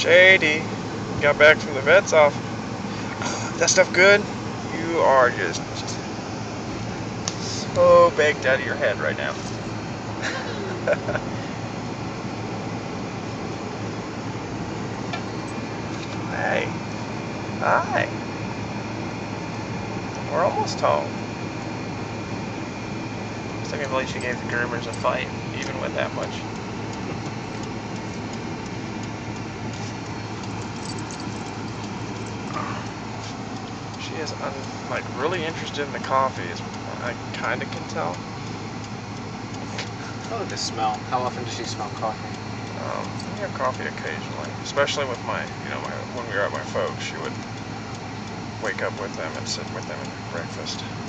Shady, got back from the vet's office. That stuff good? You are just so baked out of your head right now. Hey. Hi. We're almost home. I can't believe she gave the groomers a fight, even with that much. She is like really interested in the coffee. I kind of can tell. I like the smell. How often does she smell coffee? We have coffee occasionally, especially with when we were at my folks. She would wake up with them and sit with them and have breakfast.